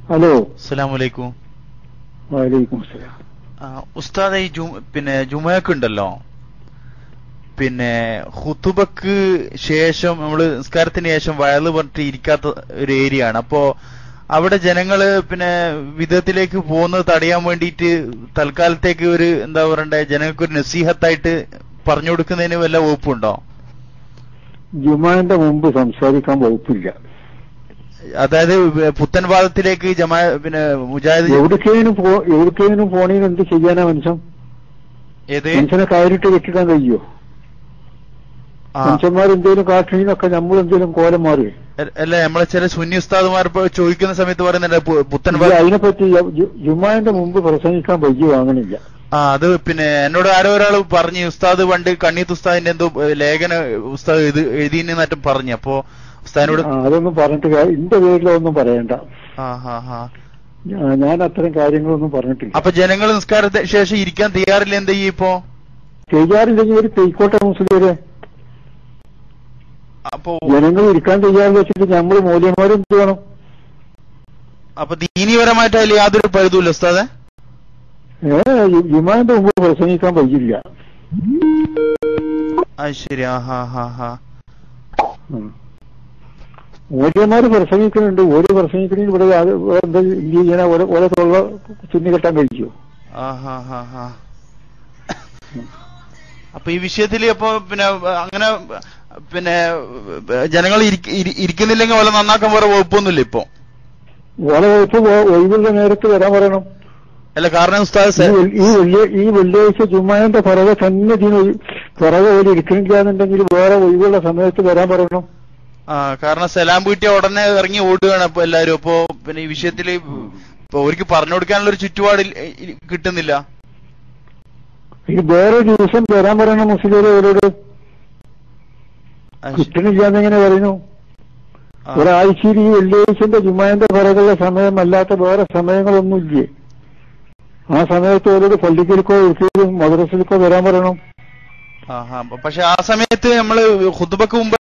Hello, അസ്സലാമു അലൈക്കും. വലൈക്കും സലാം. ഉസ്താദ്, ഈ ജുമഅക്ക് ഉണ്ടല്ലോ, പിന്നെ ഖുതുബക്ക് ശേഷം നമ്മള് നിസ്കാരത്തിന് ശേഷം വയല് പറഞ്ഞിട്ട് ഇരിക്കാത്ത ഒരു ഏരിയ ആണ്. അപ്പോ അവിടെ ജനങ്ങള് പിന്നെ വിധത്തിലേക്ക് പോകുന്നത് തടയാൻ വേണ്ടിയിട്ട് തൽക്കാലത്തേക്ക് ഒരു എന്താ പറയണ്ടേ, ജനങ്ങൾക്ക് ഒരു നസീഹത്തായിട്ട് പറഞ്ഞു കൊടുക്കുന്നതിന് വല്ല വകുപ്പുണ്ടോ? ജുമാന്റെ മുമ്പ് സംസാരിക്കാൻ വകുപ്പില്ല. അതായത് പുത്തൻവാദത്തിലേക്ക് പിന്നെ മുജാഹിദ് എവിടേക്കേനും പോണേന് എന്ത് ചെയ്യാനാ മനുഷ്യൻ? മനുഷ്യനെ കയറിട്ട് വെട്ടിക്കാൻ കഴിയോ? മനുഷ്യന്മാരെന്തേലും കാട്ടിനൊക്കെ നമ്മളെന്തേലും കോലം മാറി അല്ല. നമ്മളെ ചില സുന്നി ഉസ്താദുമാർ ചോദിക്കുന്ന സമയത്ത് പറയുന്നുണ്ട് പുത്തൻവാദം. അതിനെപ്പറ്റി ജുമാന്റെ മുമ്പ് പ്രസംഗിക്കാൻ വയ്യ വാങ്ങണില്ല. അത് പിന്നെ എന്നോട് ആരോ ഒരാൾ പറഞ്ഞു, ഉസ്താദ് പണ്ട് കണ്ണീത്ത് ഉസ്താദിന്റെ എന്തോ ലേഖന ഉസ്താദ് എഴുതിയെന്നും പറഞ്ഞു. അപ്പോ ഉസ്താദിനോട് അതൊന്നും പറഞ്ഞിട്ട് എന്റെ പേരിലൊന്നും പറയണ്ട. ഞാൻ അത്തരം കാര്യങ്ങളൊന്നും പറഞ്ഞിട്ടില്ല. അപ്പൊ ജനങ്ങൾ നിസ്കാരത്തിന് ശേഷം ഇരിക്കാൻ തയ്യാറില്ല, എന്താ ചെയ്യും ഇപ്പോ? തയ്യാറില്ലെങ്കിൽ ഒരു തെയ്ക്കോട്ടെ മുസ്ലിംരെ. അപ്പൊ ജനങ്ങൾ ഇരിക്കാൻ തയ്യാറെന്ന് വെച്ചിട്ട് നമ്മൾ മൂല്യന്മാരും എന്ത് വേണം? അപ്പൊ ദീനീപരമായിട്ട് അതിൽ യാതൊരു പഴുതുമില്ല ഉസ്താദെ. ജുമാന്റെ മുമ്പ് പ്രസംഗിക്കാൻ പറ്റില്ല. അത് ശരി. മൂല്യന്മാര് പ്രസംഗിക്കുന്നുണ്ട്. ഓരോ പ്രസംഗിക്കണെങ്കിൽ ഇവിടെ എന്താ ഇങ്ങനെ ഓരോ തൊള്ള ചുന്നി കെട്ടാൻ കഴിച്ചു. അപ്പൊ ഈ വിഷയത്തില് അപ്പൊ പിന്നെ അങ്ങനെ പിന്നെ ജനങ്ങൾ ഇരിക്കുന്നില്ലെങ്കിൽ വല്ല നന്നാക്കാൻ വേറെ വകുപ്പൊന്നുമില്ല ഇപ്പൊ? ഓരോ വകുപ്പ് ഒഴിവുള്ള നേരത്ത് വരാൻ പറയണം. അല്ല, കാരണം ഉസ്താദ് ഈ വെള്ളിയാഴ്ച ജുമാന്റെ പുറകെ തന്നെ പുറകെ പോലെ ഇരിക്കണില്ല എന്നുണ്ടെങ്കിൽ വേറെ ഒഴിവുള്ള സമയത്ത് വരാൻ പറയണം. കാരണം സലാം വീട്ടിയ ഉടനെ ഇറങ്ങി ഓടുകയാണ് അപ്പൊ എല്ലാരും. അപ്പൊ പിന്നെ ഈ വിഷയത്തില് ഇപ്പൊ അവർക്ക് പറഞ്ഞു കൊടുക്കാനുള്ള ഒരു ചുറ്റുപാട് കിട്ടുന്നില്ല. ഈ വേറെ ദിവസം വരാൻ പറയണം മുസ്ലിംകളോട്. കിട്ടണില്ല എന്നെങ്ങനെ പറയുന്നു? ഒരാഴ്ചയിൽ ഈ വെള്ളിയാഴ്ചന്റെ ജുമാന്റെ പുറകുള്ള സമയമല്ലാത്ത വേറെ സമയങ്ങളൊന്നുമില്ലേ? ആ സമയത്ത് ഓരോട് പള്ളിക്കൽക്കോ മദ്രസയിലേക്കോ വരാൻ പറയണം. പക്ഷെ ആ സമയത്ത് നമ്മള് ഖുതുബക്ക് മുമ്പ്